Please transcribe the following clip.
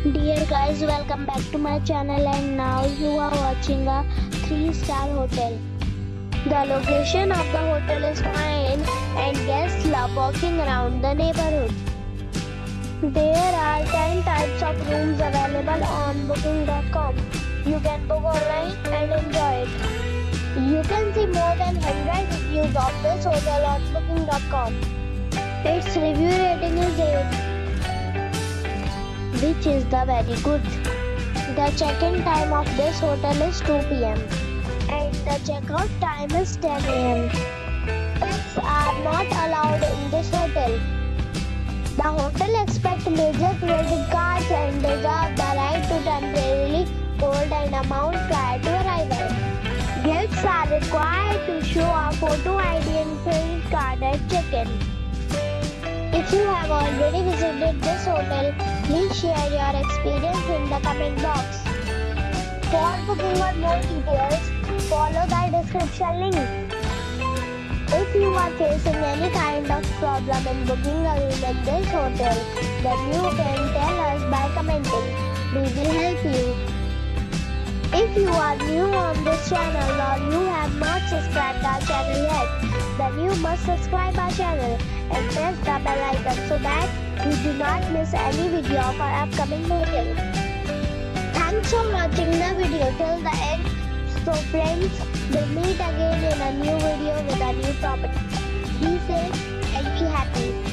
Dear guys, welcome back to my channel, and now you are watching a 3-star hotel. The location of the hotel is fine and guests love walking around the neighborhood. There are 10 types of rooms available on booking.com. You can book online and enjoy it. You can see more than 100 reviews of this hotel on booking.com. Its review rating is 8, which is the very good. The check-in time of this hotel is 2 p.m. and the check-out time is 10 a.m. Pets are not allowed in this hotel. The hotel accepts major credit cards and reserves the right to temporarily hold an amount prior to arrival. Guests are required to show a photo ID and credit card at check-in. If you have already visited this hotel, please share your experience in the comment box. For booking or more details, follow the description link. If you are facing any kind of problem in booking a room in this hotel, then you can tell us by commenting. We will help you. If you are new on this channel or you have not subscribed our channel yet, then you must subscribe our channel and press the bell icon so that you do not miss any video of our upcoming hotel. Thanks for watching the video till the end. So friends, we'll meet again in a new video with a new property. Be safe and be happy.